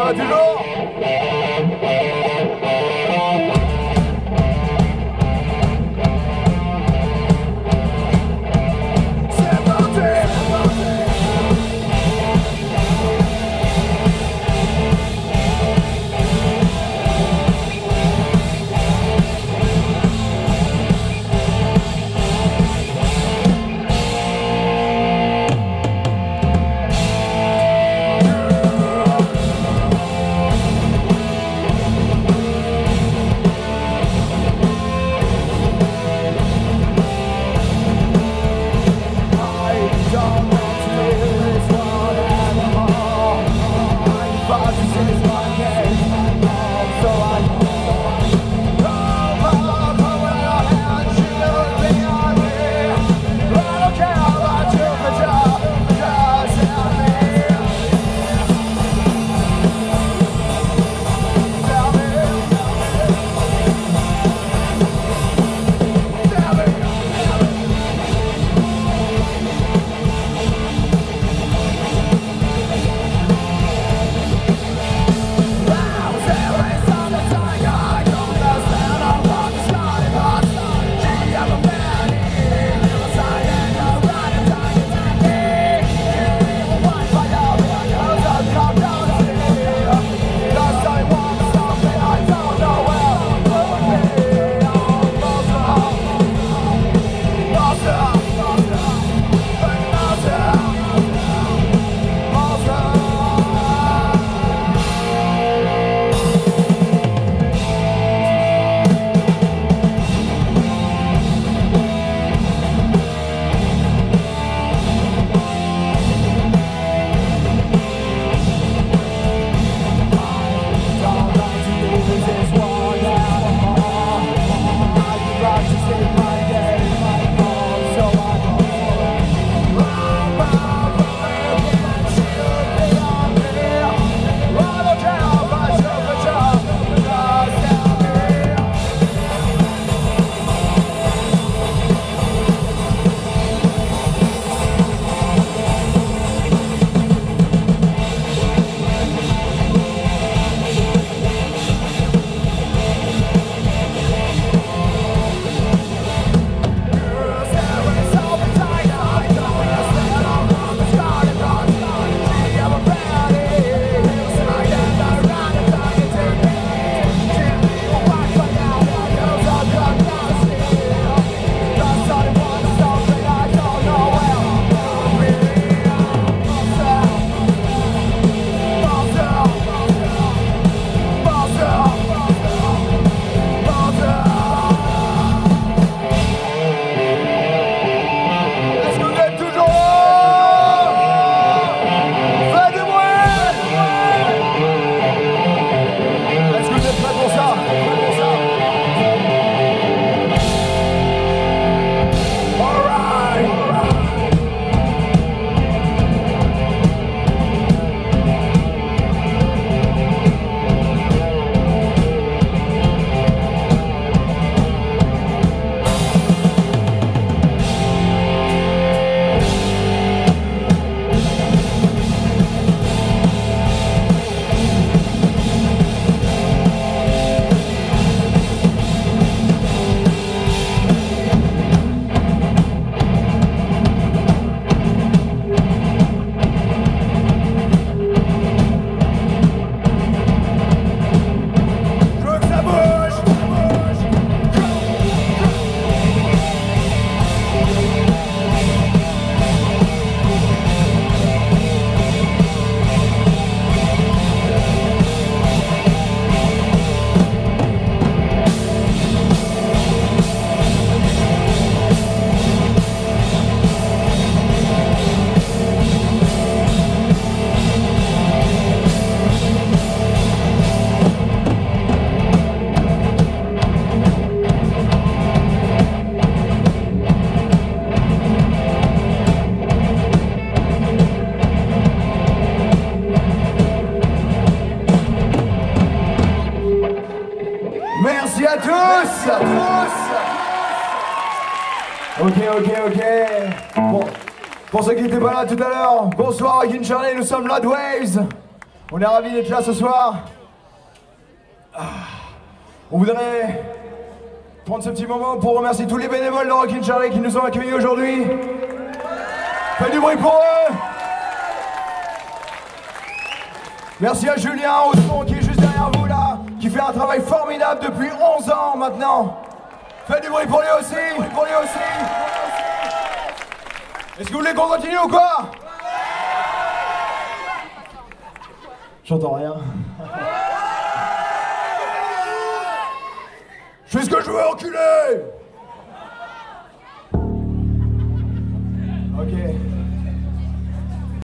va toujours. Merci à tous. Ok. Bon, pour ceux qui n'étaient pas là tout à l'heure, bonsoir à Kin Charlie, nous sommes Loud Waves. On est ravis d'être là ce soir. On voudrait prendre ce petit moment pour remercier tous les bénévoles de Rockin' Charlie qui nous ont accueillis aujourd'hui. Faites du bruit pour eux. Merci à Julien au son qui est juste derrière vous là, qui fait un travail formidable depuis 11 ans maintenant. Faites du bruit pour lui aussi, Est-ce que vous voulez qu'on continue ou quoi? J'entends rien. Je fais ce que je veux, enculé! Ok.